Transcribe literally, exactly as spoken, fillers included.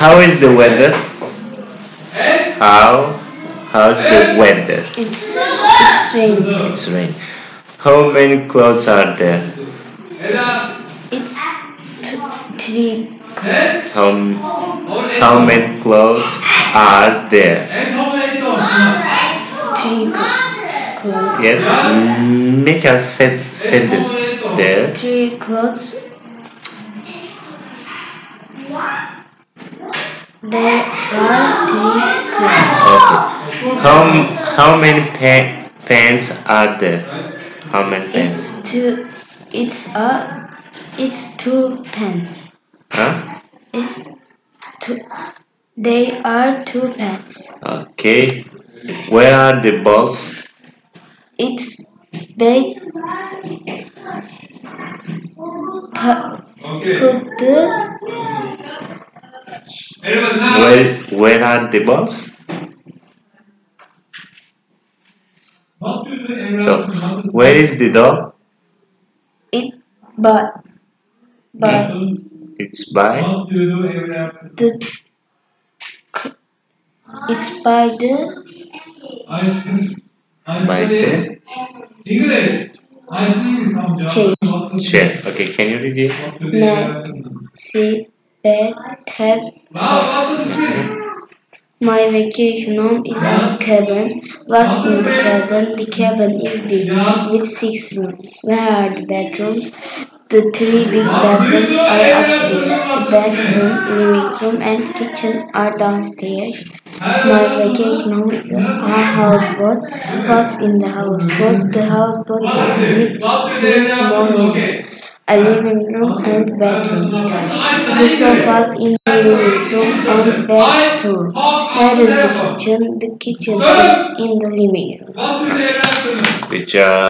How is the weather? How how's the weather? It's it's rain. It's rain. How many clothes are there? It's t- three clothes. How how many clothes are there? Three cl- clothes. Yes. Make a sen- sentence there. Three clothes. There are three clothes. Okay. How how many pa- pants are there? How many It's pants? two. It's a. It's two pants. Huh? It's two. They are two pants. Okay. Where are the balls? It's big. Pu- put the Where where are the balls? So where is the dog? it but but It's by the it's by the by the chair. chair. Okay, can you read it? Mat, seat, bed, tab. My vacation home is a cabin. What's in the cabin? The cabin is big with six rooms. Where are the bedrooms? The three big bedrooms are upstairs. The bathroom, living room, and kitchen are downstairs. My vacation home is a houseboat. What's in the houseboat? The houseboat is with two small rooms, a living room and bedroom. The sofas in the living room and beds too. Where is the kitchen? The kitchen is in the living room. Good job.